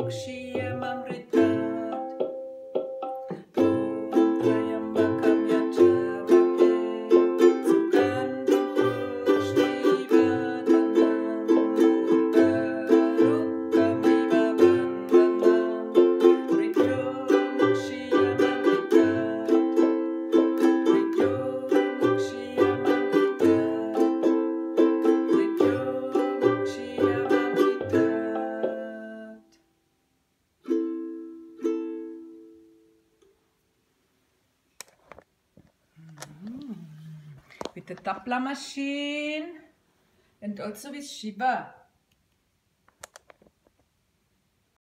Mokshia Mamritat Om Trayambakam Yajamake Sugandham Pushtivarnam Urvarukamiva Bandhanam Mrityo Mokshia Mamritat Mrityo Mokshia Mamritat Mrityo Mokshia Mamritat. With the tapla machine and also with Shiva.